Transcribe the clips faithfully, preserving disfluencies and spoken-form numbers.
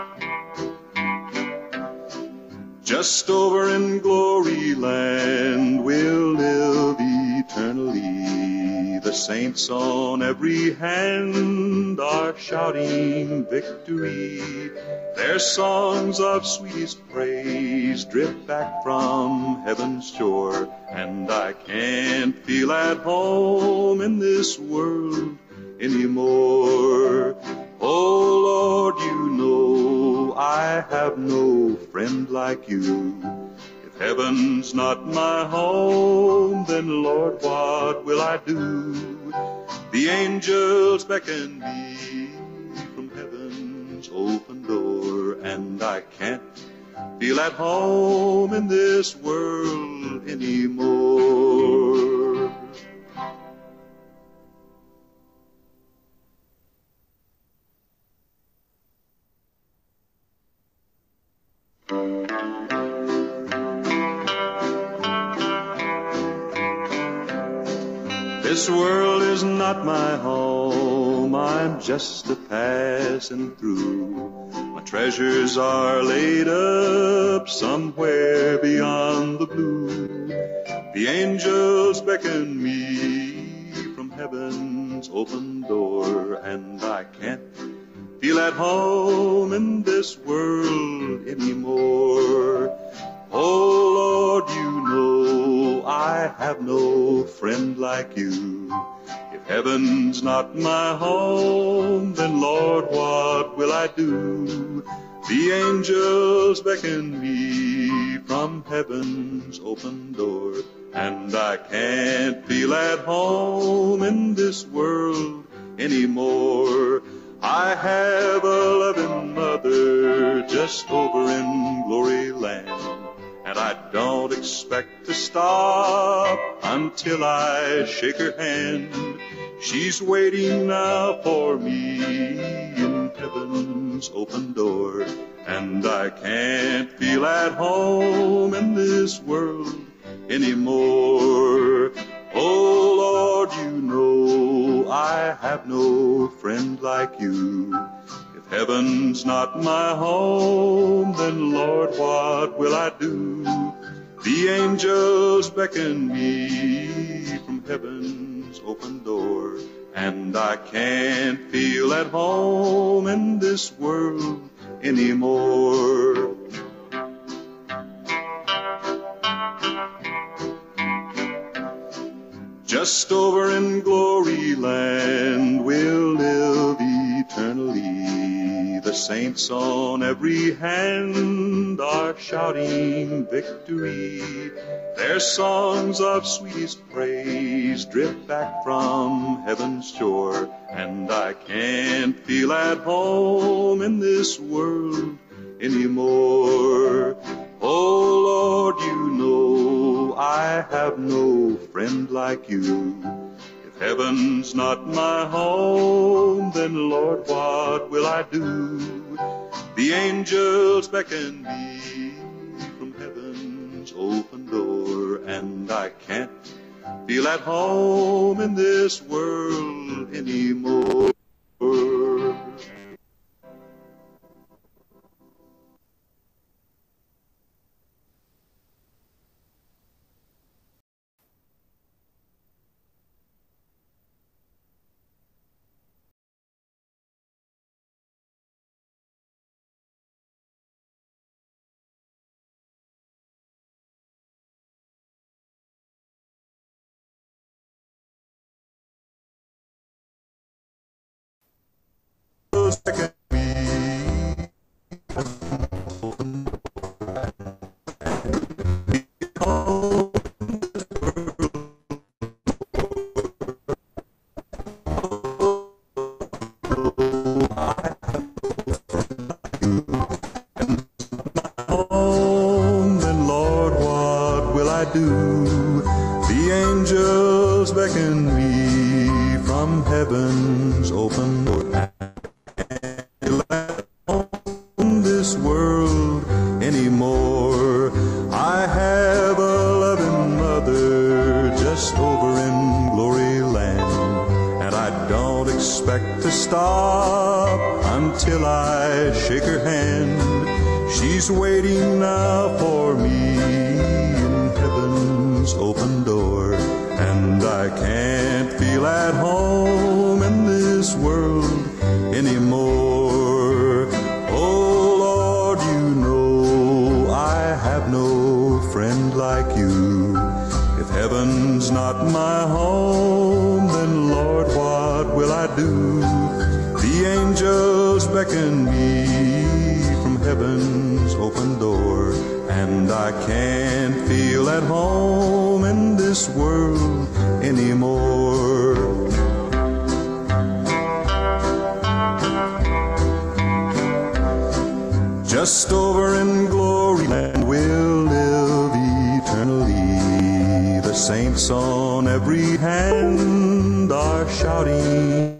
Just over in glory land we'll live eternally. The saints on every hand are shouting victory. Their songs of sweetest praise drip back from heaven's shore, and I can't feel at home in this world anymore. Oh Lord, you know I have no friend like you. If heaven's not my home, then Lord, what will I do? The angels beckon me from heaven's open door, and I can't feel at home in this world anymore. This world is not my home, I'm just a passing through. My treasures are laid up somewhere beyond the blue. The angels beckon me from heaven's open door, and I can't feel at home in this world anymore. Oh Lord, you know I have no friend like you. If heaven's not my home, then Lord, what will I do? The angels beckon me from heaven's open door, and I can't feel at home in this world anymore. I have a loving mother just over in glory land, and I don't expect to stop until I shake her hand. She's waiting now for me in heaven's open door, and I can't feel at home in this world anymore. Oh Lord, you know I have no friend like you. If heaven's not my home, then Lord, what will I do? The angels beckon me from heaven's open door, and I can't feel at home in this world anymore. Just over in glory land we'll live eternally. The saints on every hand are shouting victory. Their songs of sweetest praise drip back from heaven's shore, and I can't feel at home in this world anymore. Oh Lord, you know I have no friend like you. If heaven's not my home, then Lord, what will I do? The angels beckon me from heaven's open door, and I can't feel at home in this world anymore. The angels beckon me from heaven's open door, in this world anymore. I have a loving mother just over in glory land, and I don't expect to stop until I shake her hand. She's waiting now for me in heaven's open door, and I can't feel at home in this world anymore. Oh Lord, you know I have no friend like you. If heaven's not my home, then Lord, what will I do? The angels beckon me from heaven's open door, and I can't feel at home in this world anymore. Just over in glory land we'll live eternally. The saints on every hand are shouting.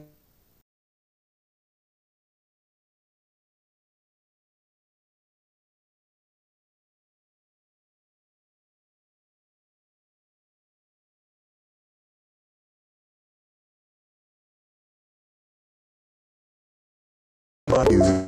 By you.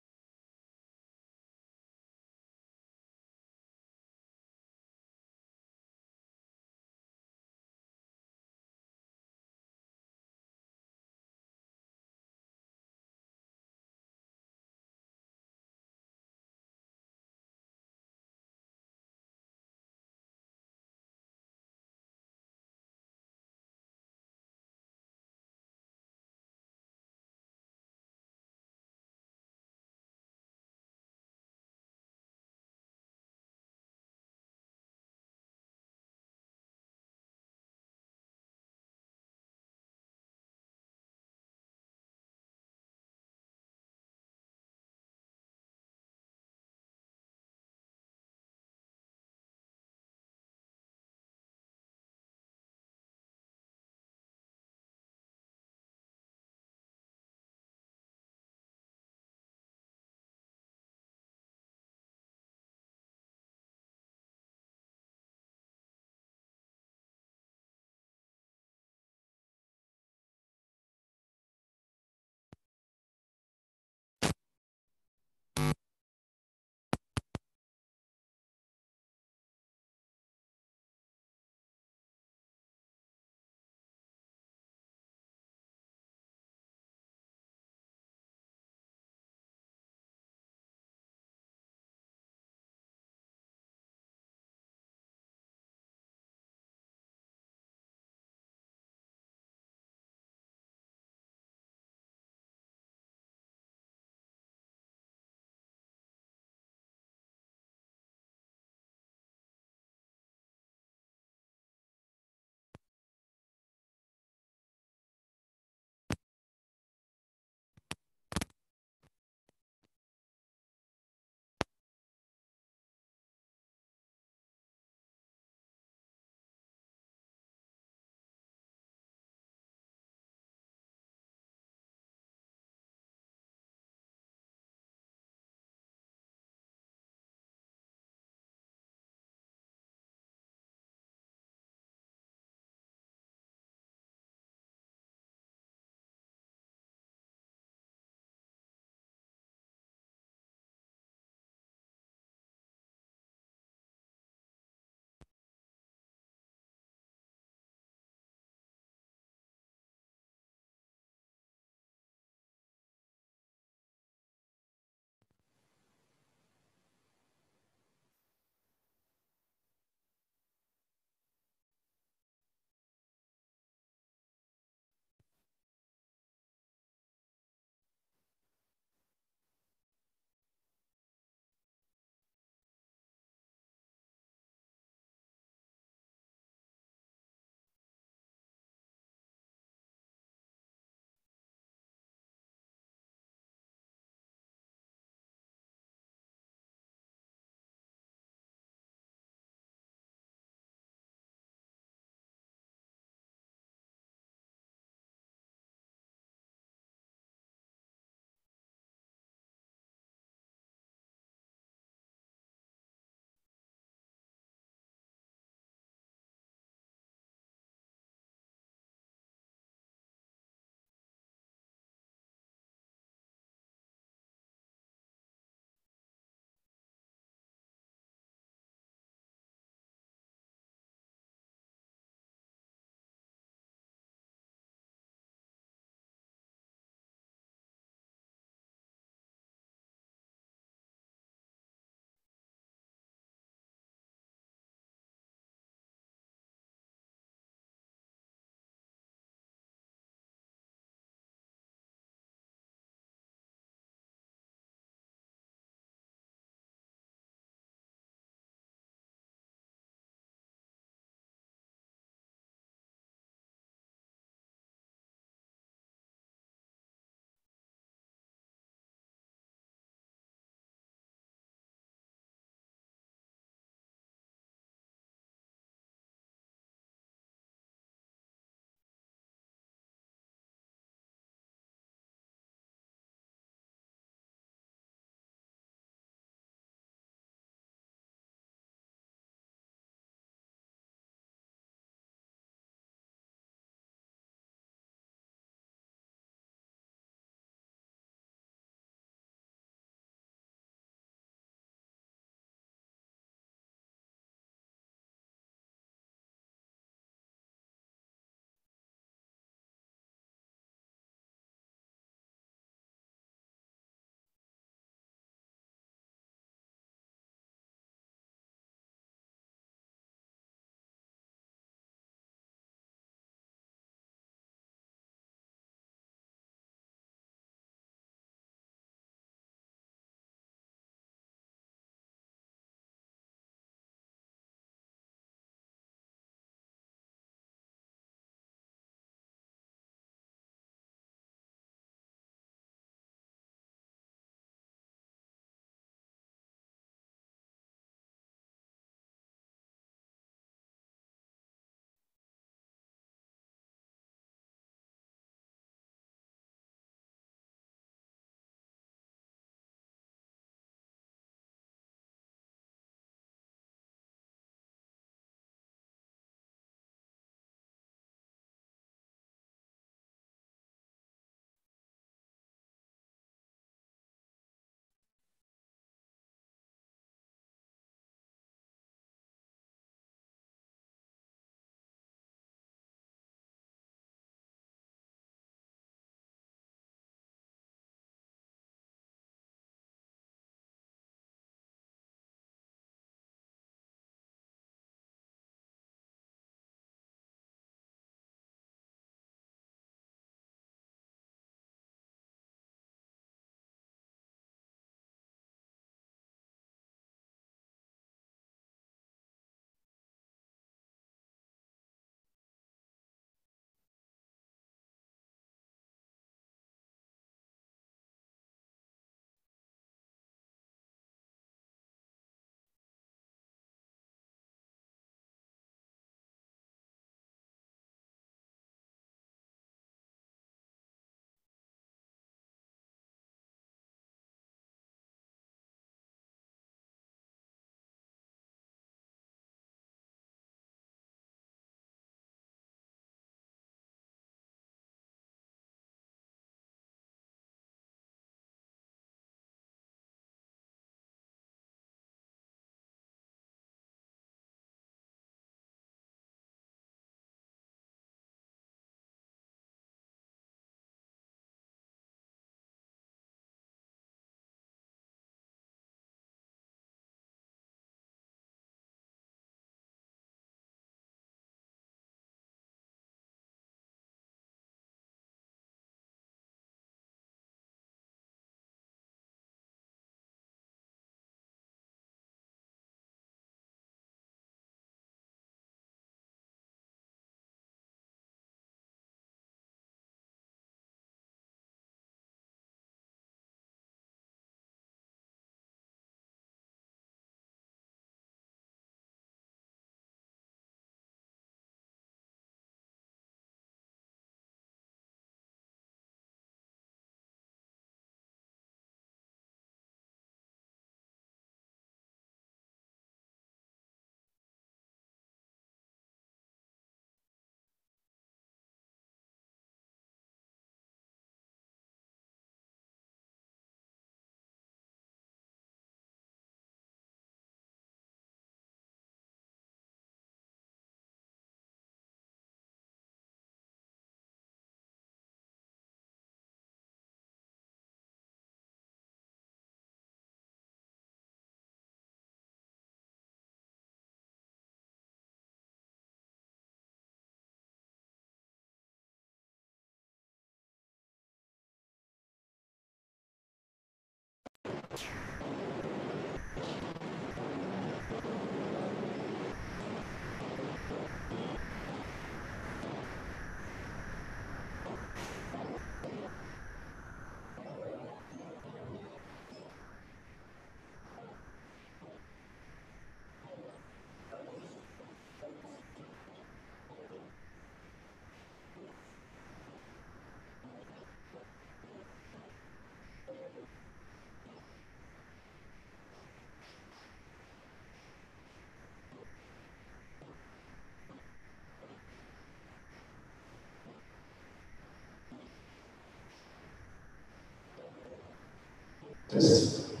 Test.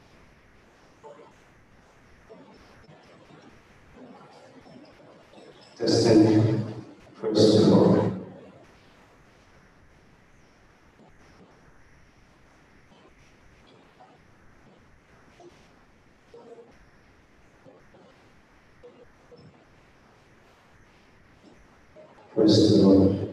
Testing. First of all. First of all.